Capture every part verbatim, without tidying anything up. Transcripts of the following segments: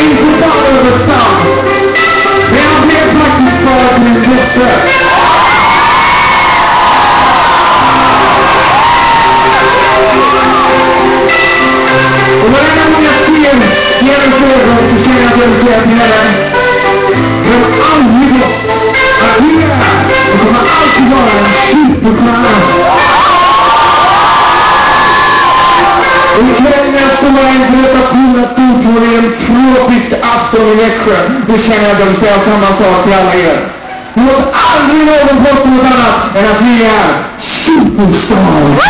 he's the father of the song. They all play practice bars in this church. Och varenda gång jag ser genom ögon så känner jag att jag vill säga till henne: jag har aldrig gått att agera och kommer alltid vara en superstjärna. Och ikväll när jag står inför detta fina stortåg i en tropisk afton i Växjö, då känner jag att jag vill säga samma sak till alla er. Låt aldrig någon påstå något annat än att vi är superstars.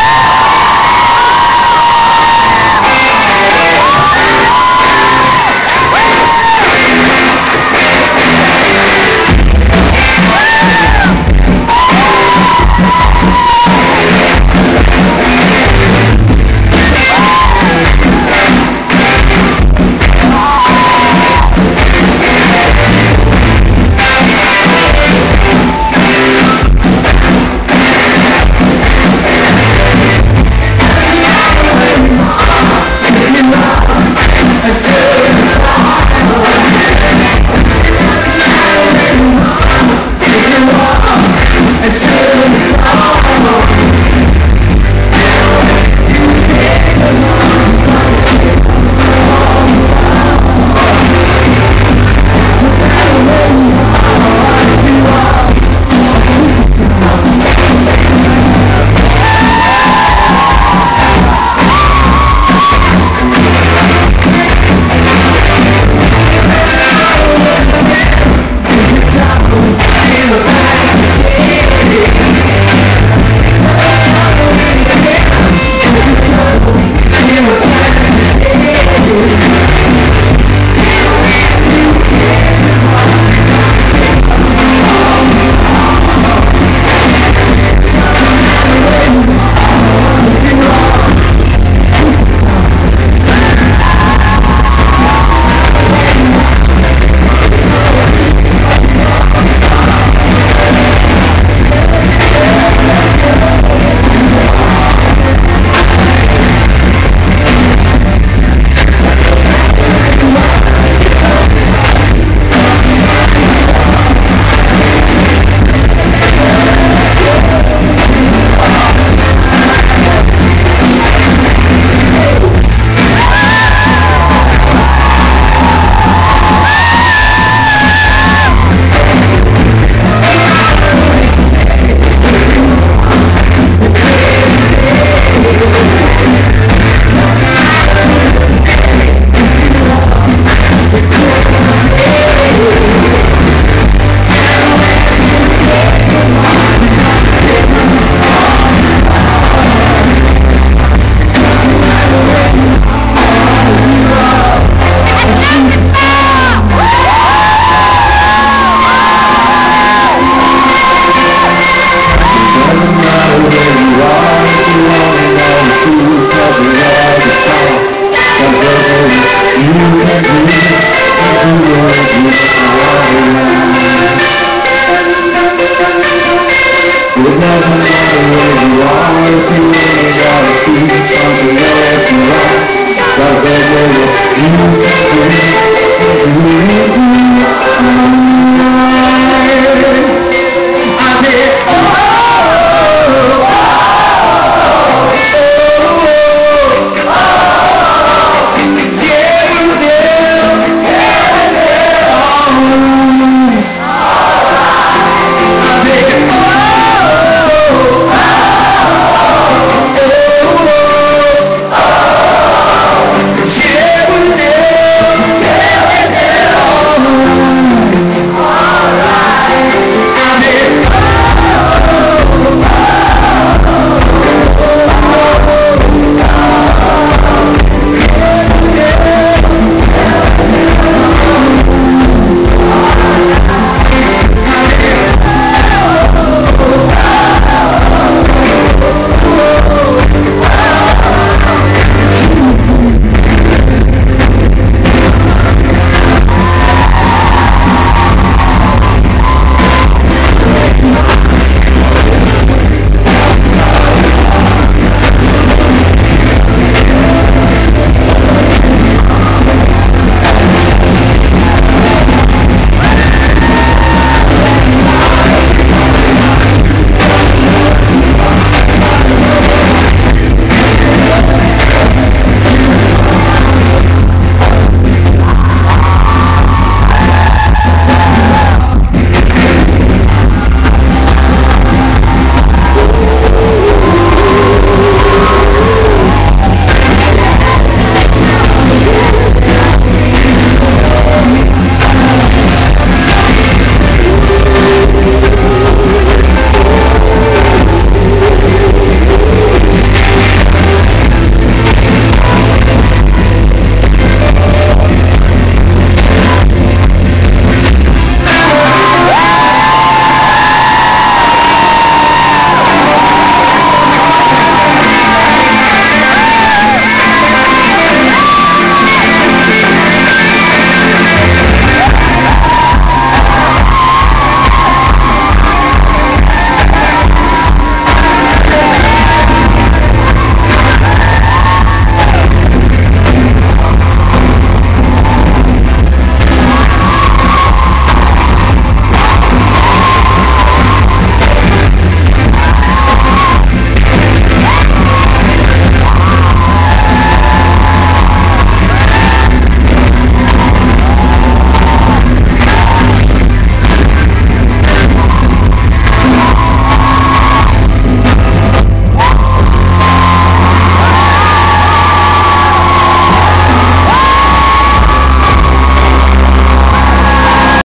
You